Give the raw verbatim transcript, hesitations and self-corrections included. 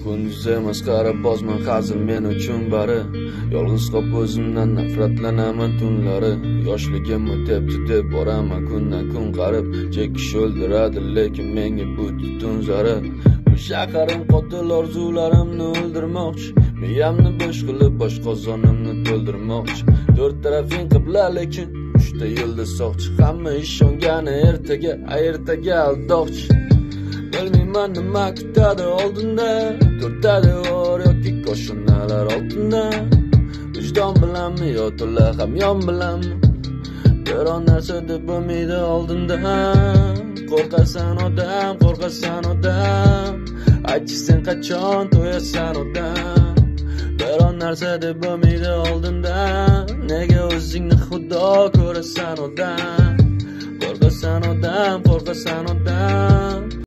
Kunduzi masxara bozman hazil men uchun bari. Yolg'iz qolib o'zimdan nafratlanaman tunlari. Yoshligimni tepdi deb boraman kundan kun qarib. Chekish o'ldiradi lekin menga bu tutun zarar. Bu shaharim qotil orzularimni o'ldirmoqchi. Miyamni bo'sh qilib bosh qozonimni to'ldirmoqchi. To'rt tarafing qibla lekin uchta yulduz soqchi. Hamma ishongani ertaga, ertaga aldoqchi. Bilmayman nima kutadi oldinda. To'rtta devor yoki qo'shinalar oltinda. Vijdon bilanmi yo to'la hamyon bilanmi? Biron narsa deb bo'lmaydi oldinda. Qo'rqasan odam, qo'rqasan odam. Aytchi sen qachon to'yasan odam. Biron narsa deb bo'lmaydi oldinda. Nega o'zingni xudo ko'rasan odam? Qo'rqasan odam, qo'rqasan odam.